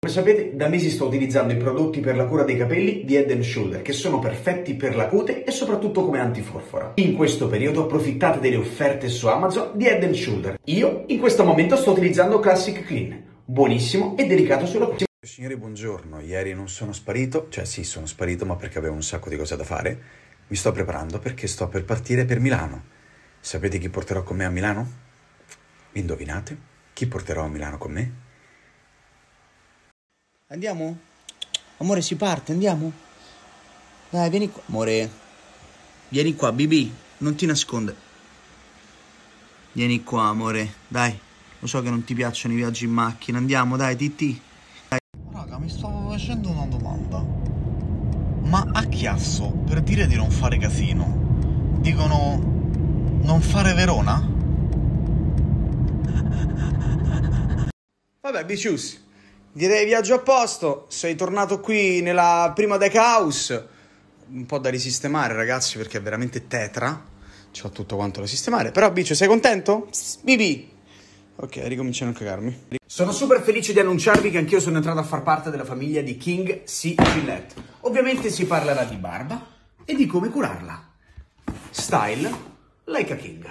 sapete, da mesi sto utilizzando i prodotti per la cura dei capelli di Head & Shoulder, che sono perfetti per la cute e soprattutto come antiforfora. In questo periodo approfittate delle offerte su Amazon di Head & Shoulder. Io in questo momento sto utilizzando Classic Clean, buonissimo e delicato sulla cute. Signori, buongiorno. Ieri non sono sparito, cioè sì, sono sparito, ma perché avevo un sacco di cose da fare. Mi sto preparando perché sto per partire per Milano. Sapete chi porterò con me a Milano? Indovinate? Chi porterò a Milano con me? Andiamo? Amore, si parte, andiamo? Dai, vieni qua. Amore, vieni qua, Bibi, non ti nasconde. Vieni qua, amore, dai. Lo so che non ti piacciono i viaggi in macchina. Andiamo, dai, Titti. Dai. Raga, mi stavo facendo una domanda. Ma a Chiasso, per dire di non fare casino, dicono non fare Verona? Vabbè, Bicius, direi viaggio a posto. Sei tornato qui nella prima deck house. Un po' da risistemare, ragazzi, perché è veramente tetra. C'ho tutto quanto da sistemare. Però, Bicio, sei contento? Bibi. Ok, ricominciano a cagarmi. Sono super felice di annunciarvi che anch'io sono entrato a far parte della famiglia di King C. Gillette. Ovviamente si parlerà di barba e di come curarla. Style like a king.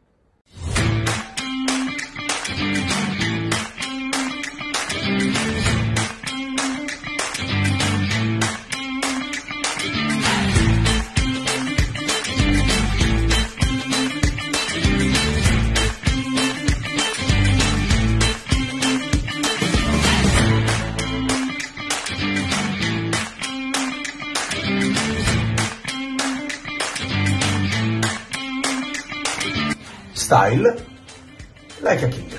Style like a king.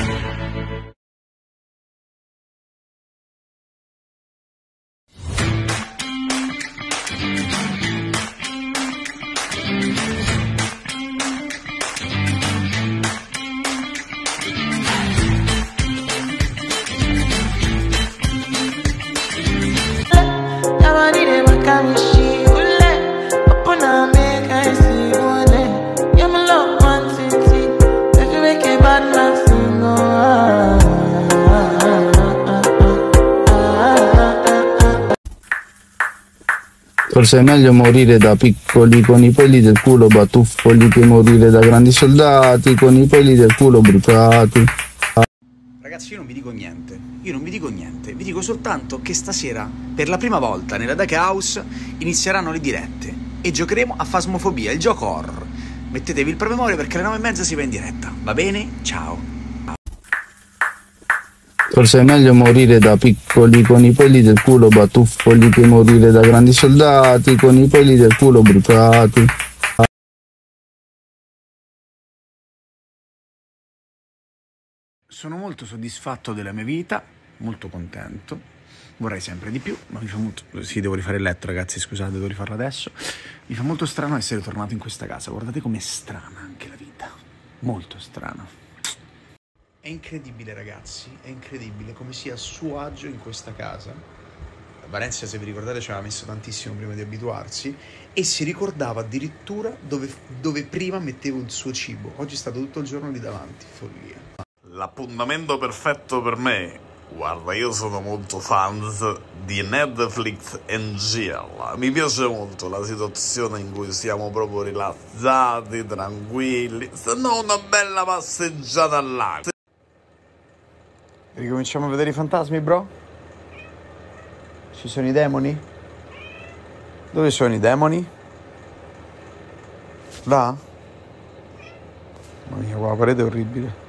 Forse è meglio morire da piccoli con i peli del culo batuffoli che morire da grandi soldati con i peli del culo bruciati. Ragazzi, io non vi dico niente, vi dico soltanto che stasera, per la prima volta nella Deck House, inizieranno le dirette e giocheremo a Phasmophobia, il gioco horror. Mettetevi il promemoria perché alle 9:30 si va in diretta, va bene? Ciao! Forse è meglio morire da piccoli con i peli del culo batuffoli che morire da grandi soldati con i peli del culo bruciati. Sono molto soddisfatto della mia vita, molto contento, vorrei sempre di più, ma mi fa molto... Sì, devo rifare il letto, ragazzi, scusate, devo rifarlo adesso. Mi fa molto strano essere tornato in questa casa, guardate com'è strana anche la vita, molto strana. È incredibile, ragazzi, è incredibile come sia a suo agio in questa casa. Valencia, se vi ricordate, ci aveva messo tantissimo prima di abituarsi e si ricordava addirittura dove prima mettevo il suo cibo. Oggi è stato tutto il giorno lì davanti, follia. L'appuntamento perfetto per me. Guarda, io sono molto fan di Netflix and chill. Mi piace molto la situazione in cui siamo proprio rilassati, tranquilli. Se no, una bella passeggiata all'aria. Ricominciamo a vedere i fantasmi, bro? Ci sono i demoni? Dove sono i demoni? Là? Mamma mia, qua la parete è orribile.